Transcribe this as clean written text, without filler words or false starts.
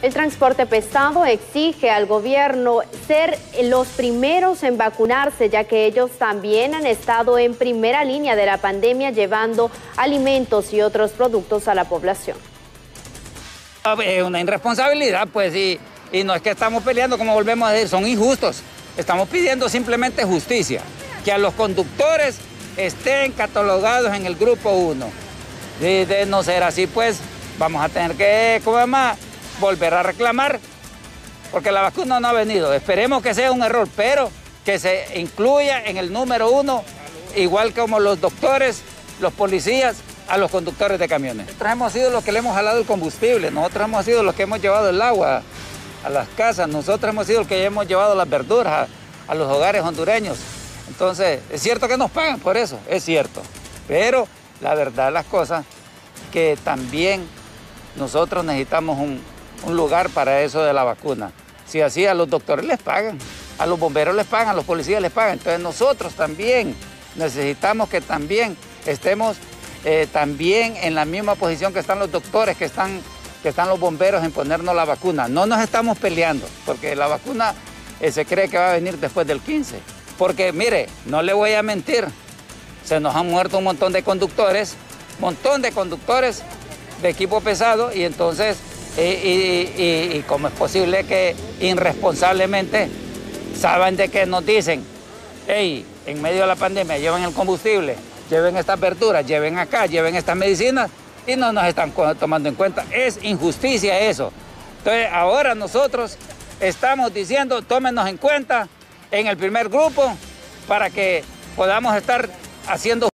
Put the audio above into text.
El transporte pesado exige al gobierno ser los primeros en vacunarse, ya que ellos también han estado en primera línea de la pandemia llevando alimentos y otros productos a la población. Es una irresponsabilidad, pues, y no es que estamos peleando, como volvemos a decir, son injustos. Estamos pidiendo simplemente justicia, que a los conductores estén catalogados en el grupo 1. De no ser así, pues, vamos a tener que, volver a reclamar, porque la vacuna no ha venido. Esperemos que sea un error, pero que se incluya en el número 1, igual como los doctores, los policías, a los conductores de camiones. Nosotros hemos sido los que le hemos jalado el combustible, nosotros hemos sido los que hemos llevado el agua a las casas, nosotros hemos sido los que hemos llevado las verduras a los hogares hondureños. Entonces, es cierto que nos pagan por eso, es cierto, pero la verdad de las cosas que también nosotros necesitamos un lugar para eso de la vacuna. Si así a los doctores les pagan, a los bomberos les pagan, a los policías les pagan, entonces nosotros también necesitamos que también estemos también en la misma posición que están los doctores, que están los bomberos en ponernos la vacuna. No nos estamos peleando, porque la vacuna se cree que va a venir después del 15. Porque mire, no le voy a mentir, se nos han muerto un montón de conductores de equipo pesado, y entonces, ¿cómo es posible que irresponsablemente saben de que nos dicen, hey, en medio de la pandemia lleven el combustible, lleven estas verduras, lleven acá, lleven estas medicinas, y no nos están tomando en cuenta? Es injusticia eso. Entonces ahora nosotros estamos diciendo, tómenos en cuenta en el primer grupo para que podamos estar haciendo